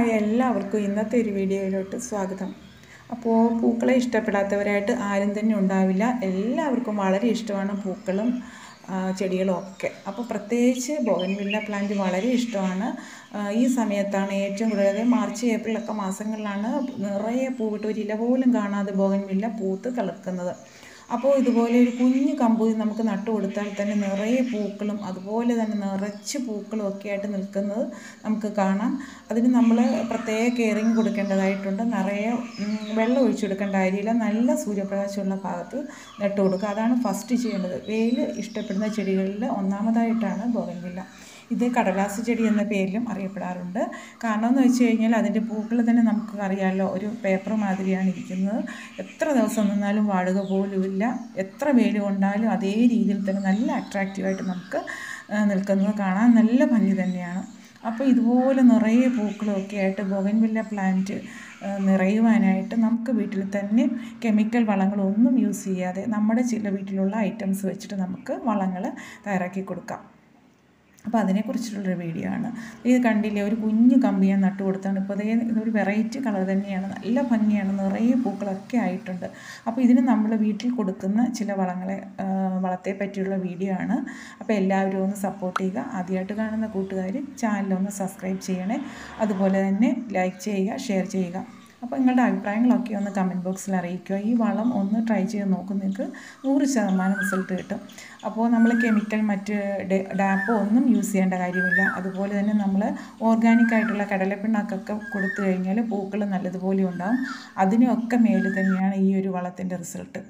Hi, എല്ലാവർക്കും ഇന്നത്തെ ഒരു വീഡിയോയിലോട്ട് സ്വാഗതം. അപ്പോൾ പൂക്കളെ ഇഷ്ടപ്പെടാത്തവരായിട്ട് ആരും തന്നെ ഉണ്ടാവില്ല. എല്ലാവർക്കും വളരെ ഇഷ്ടമാണ് പൂക്കളും ചെടികളും ഒക്കെ. അപ്പോൾ പ്രത്യേകിച്ച് ബോഗൺവില്ല പ്ലാന്റ് വളരെ ഇഷ്ടമാണ്. ഈ സമയത്താണ് ഏറ്റവും കൂടുതൽ, അതായത് മാർച്ച് ഏപ്രിലൊക്കെ മാസങ്ങളിലാണ് നിറയെ പൂവിട്ട് ഒരു ഇല പോലും കാണാതെ ബോഗൺവില്ല പൂത്ത് തളിർക്കുന്നത്. അപ്പോൾ ഇതുപോലെ ഒരു കുഞ്ഞു കമ്പ് നമുക്ക് നട്ടു കൊടുത്താൽ തന്നെ നിറയെ പൂക്കളും അതുപോലെ തന്നെ നിറച്ച് പൂക്കളും ഒക്കെ ആയിട്ട് നിൽക്കുന്നത് നമുക്ക് കാണാം. അതിന് നമ്മൾ പ്രത്യേക കെയറിങ് കൊടുക്കേണ്ടതായിട്ടുണ്ട്. നിറയെ വെള്ളം ഒഴിച്ചു കൊടുക്കേണ്ട കാര്യമില്ല. നല്ല സൂര്യപ്രകാശമുള്ള ഭാഗത്ത് നട്ടു കൊടുക്കുക. അതാണ് ഫസ്റ്റ് ചെയ്യേണ്ടത്. വെയിൽ ഇഷ്ടപ്പെടുന്ന ചെടികളിൽ ഒന്നാമതായിട്ടാണ് ബോഗൺവില്ല. ഇത് കടലാസ് ചെടി എന്ന പേരിലും അറിയപ്പെടാറുണ്ട്. കാരണം എന്ന് വെച്ച് കഴിഞ്ഞാൽ അതിൻ്റെ പൂക്കൾ തന്നെ നമുക്ക് അറിയാമല്ലോ, ഒരു പേപ്പർ മാതിരിയാണ് ഇരിക്കുന്നത്. എത്ര ദിവസം നിന്നാലും വാടുക പോലുമില്ല. എത്ര വെയിൽ കൊണ്ടാലും അതേ രീതിയിൽ തന്നെ നല്ല അട്രാക്റ്റീവായിട്ട് നമുക്ക് നിൽക്കുന്നത് കാണാൻ നല്ല ഭംഗി തന്നെയാണ്. അപ്പോൾ ഇതുപോലെ നിറയെ പൂക്കളൊക്കെ ആയിട്ട് ബോഗൺവില്ല പ്ലാന്റ് നിറയുവാനായിട്ട് നമുക്ക് വീട്ടിൽ തന്നെ കെമിക്കൽ വളങ്ങളൊന്നും യൂസ് ചെയ്യാതെ നമ്മുടെ ചില വീട്ടിലുള്ള ഐറ്റംസ് വെച്ചിട്ട് നമുക്ക് വളങ്ങൾ തയ്യാറാക്കി കൊടുക്കാം. അപ്പോൾ അതിനെക്കുറിച്ചിട്ടുള്ളൊരു വീഡിയോ ആണ്. ഇത് കണ്ടില്ലേ, ഒരു കുഞ്ഞു കമ്പി ഞാൻ നട്ടു കൊടുത്താണ്. ഇപ്പോൾ ഇതൊരു വെറൈറ്റി കളർ തന്നെയാണ്, നല്ല ഭംഗിയാണ്, നിറയെ പൂക്കളൊക്കെ ആയിട്ടുണ്ട്. അപ്പോൾ ഇതിന് നമ്മൾ വീട്ടിൽ കൊടുക്കുന്ന ചില വളത്തെ പറ്റിയുള്ള വീഡിയോ ആണ്. അപ്പോൾ എല്ലാവരും ഒന്ന് സപ്പോർട്ട് ചെയ്യുക. ആദ്യമായിട്ട് കാണുന്ന കൂട്ടുകാർ ചാനലൊന്ന് സബ്സ്ക്രൈബ് ചെയ്യണേ. അതുപോലെ തന്നെ ലൈക്ക് ചെയ്യുക, ഷെയർ ചെയ്യുക. അപ്പോൾ നിങ്ങളുടെ അഭിപ്രായങ്ങളൊക്കെ ഒന്ന് കമൻറ്റ് ബോക്സിൽ അറിയിക്കുക. ഈ വളം ഒന്ന് ട്രൈ ചെയ്ത് നോക്കും, നിങ്ങൾക്ക് 100% റിസൾട്ട് കിട്ടും. അപ്പോൾ നമ്മൾ കെമിക്കൽ മറ്റ് ഡാപ്പോ ഒന്നും യൂസ് ചെയ്യേണ്ട കാര്യമില്ല. അതുപോലെ തന്നെ നമ്മൾ ഓർഗാനിക്കായിട്ടുള്ള കടലപ്പിണ്ണാക്കൊക്കെ കൊടുത്തു കഴിഞ്ഞാൽ പൂക്കൾ നല്ലതുപോലെ ഉണ്ടാകും. അതിനൊക്കെ മേലെ തന്നെയാണ് ഈ ഒരു വളത്തിൻ്റെ റിസൾട്ട്.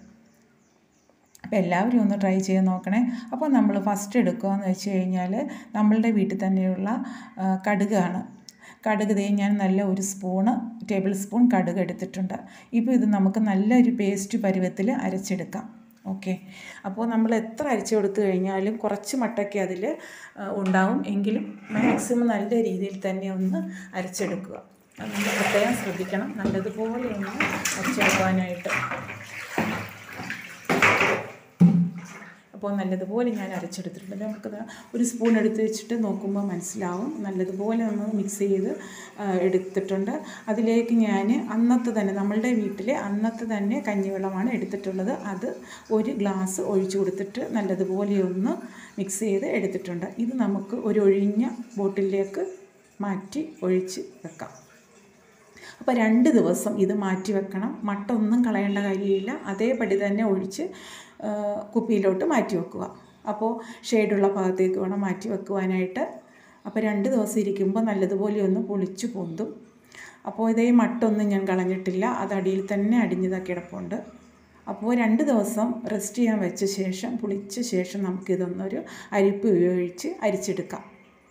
അപ്പോൾ എല്ലാവരും ഒന്ന് ട്രൈ ചെയ്ത് നോക്കണേ. അപ്പോൾ നമ്മൾ ഫസ്റ്റ് എടുക്കുകയെന്ന് വെച്ച് കഴിഞ്ഞാൽ നമ്മളുടെ വീട്ടിൽ തന്നെയുള്ള കടുകാണ്. കടുക് ഞാൻ നല്ല ഒരു ടേബിൾ സ്പൂൺ കടുക് എടുത്തിട്ടുണ്ട്. ഇപ്പോൾ ഇത് നമുക്ക് നല്ലൊരു പേസ്റ്റ് പരുവത്തിൽ അരച്ചെടുക്കാം. ഓക്കെ, അപ്പോൾ നമ്മൾ എത്ര അരച്ചു കൊടുത്തു കഴിഞ്ഞാലും കുറച്ച് മട്ടയ്ക്ക് അതിൽ ഉണ്ടാവും. എങ്കിലും മാക്സിമം നല്ല രീതിയിൽ തന്നെ ഒന്ന് അരച്ചെടുക്കുക. അത് നമ്മൾ പ്രത്യേകം ശ്രദ്ധിക്കണം, നല്ലതുപോലെ ഒന്ന് അരച്ചെടുക്കാനായിട്ട്. അപ്പോൾ നല്ലതുപോലെ ഞാൻ അരച്ചെടുത്തിട്ടുണ്ട്. നമുക്കത് ഒരു സ്പൂൺ എടുത്ത് വെച്ചിട്ട് നോക്കുമ്പോൾ മനസ്സിലാവും. നല്ലതുപോലെ നമ്മൾ മിക്സ് ചെയ്ത് എടുത്തിട്ടുണ്ട്. അതിലേക്ക് ഞാൻ നമ്മളുടെ വീട്ടിലെ അന്നത്തെ തന്നെ കഞ്ഞിവെള്ളമാണ് എടുത്തിട്ടുള്ളത്. അത് ഒരു ഗ്ലാസ് ഒഴിച്ചു കൊടുത്തിട്ട് നല്ലതുപോലെ ഒന്ന് മിക്സ് ചെയ്ത് എടുത്തിട്ടുണ്ട്. ഇത് നമുക്ക് ഒരു ഒഴിഞ്ഞ ബോട്ടിലേക്ക് മാറ്റി ഒഴിച്ച് വെക്കാം. അപ്പോൾ 2 ദിവസം ഇത് മാറ്റി വെക്കണം. മട്ട ഒന്നും കളയേണ്ട കാര്യമില്ല. അതേപടി തന്നെ ഒഴിച്ച് കുപ്പിയിലോട്ട് മാറ്റി വെക്കുക. അപ്പോൾ ഷെയ്ഡുള്ള ഭാഗത്തേക്ക് വേണം മാറ്റി വെക്കുവാനായിട്ട്. അപ്പോൾ 2 ദിവസം ഇരിക്കുമ്പോൾ നല്ലതുപോലെ ഒന്ന് പൊളിച്ച് പൊന്തും. അപ്പോൾ ഇതേ മട്ടൊന്നും ഞാൻ കളഞ്ഞിട്ടില്ല, അത് അടിയിൽ തന്നെ അടിഞ്ഞതൊക്കെ കിടപ്പുണ്ട്. അപ്പോൾ 2 ദിവസം റെസ്റ്റ് ചെയ്യാൻ വെച്ച ശേഷം പുളിച്ച ശേഷം നമുക്കിതൊന്നൊരു അരിപ്പ് ഉപയോഗിച്ച് അരിച്ചെടുക്കാം.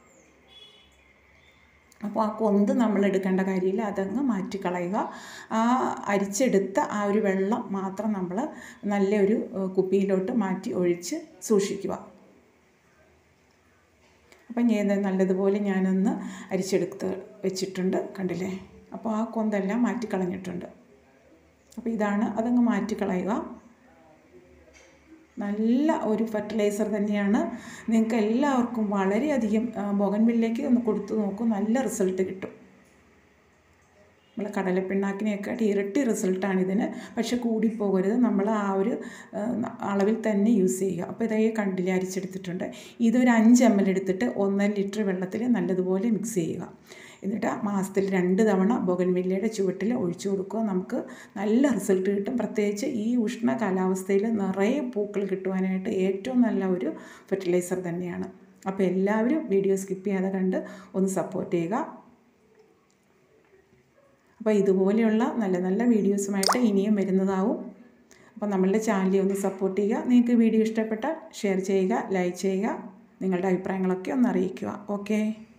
അപ്പോൾ ആ കൊന്ത് നമ്മൾ എടുക്കേണ്ട കാര്യമില്ല, അതങ്ങ് മാറ്റിക്കളയുക. ആ അരിച്ചെടുത്ത ആ ഒരു വെള്ളം മാത്രം നമ്മൾ നല്ലൊരു കുപ്പിയിലോട്ട് മാറ്റി ഒഴിച്ച് സൂക്ഷിക്കുക. അപ്പം നല്ലതുപോലെ ഞാനൊന്ന് അരിച്ചെടുത്ത് വെച്ചിട്ടുണ്ട്, കണ്ടില്ലേ. അപ്പോൾ ആ കൊന്തെല്ലാം മാറ്റിക്കളഞ്ഞിട്ടുണ്ട്. അപ്പോൾ ഇതാണ്, അതങ്ങ് മാറ്റിക്കളയുക. നല്ല ഒരു ഫെർട്ടിലൈസർ തന്നെയാണ്. നിങ്ങൾക്ക് എല്ലാവർക്കും വളരെയധികം ബോഗൺവില്ലയ്ക്ക് ഒന്ന് കൊടുത്തു നോക്കും, നല്ല റിസൾട്ട് കിട്ടും. നമ്മൾ കടലപ്പിണ്ണാക്കിനെയൊക്കെ ഇരട്ടി റിസൾട്ടാണിതിന്. പക്ഷെ കൂടിപ്പോകരുത്, നമ്മൾ ആ ഒരു അളവിൽ തന്നെ യൂസ് ചെയ്യുക. അപ്പോൾ ഇതേ കണ്ടില്ലേ, അരിച്ചെടുത്തിട്ടുണ്ട്. ഇതൊരു 5 ml എടുത്തിട്ട് 1.5 ലിറ്റർ വെള്ളത്തിൽ നല്ലതുപോലെ മിക്സ് ചെയ്യുക. എന്നിട്ട് മാസത്തിൽ 2 തവണ ബോഗൺവില്ലയുടെ ചുവട്ടിൽ ഒഴിച്ചു കൊടുക്കുക. നമുക്ക് നല്ല റിസൾട്ട് കിട്ടും. പ്രത്യേകിച്ച് ഈ ഉഷ്ണ കാലാവസ്ഥയിൽ നിറയെ പൂക്കൾ കിട്ടുവാനായിട്ട് ഏറ്റവും നല്ല ഒരു ഫെർട്ടിലൈസർ തന്നെയാണ്. അപ്പോൾ എല്ലാവരും വീഡിയോ സ്കിപ്പ് ചെയ്യാതെ കണ്ട് ഒന്ന് സപ്പോർട്ട് ചെയ്യുക. അപ്പോൾ ഇതുപോലെയുള്ള നല്ല നല്ല വീഡിയോസുമായിട്ട് ഇനിയും വരുന്നതാവും. അപ്പോൾ നമ്മളുടെ ചാനലിൽ ഒന്ന് സപ്പോർട്ട് ചെയ്യുക. നിങ്ങൾക്ക് വീഡിയോ ഇഷ്ടപ്പെട്ടാൽ ഷെയർ ചെയ്യുക, ലൈക്ക് ചെയ്യുക, നിങ്ങളുടെ അഭിപ്രായങ്ങളൊക്കെ ഒന്ന് അറിയിക്കുക. ഓക്കെ.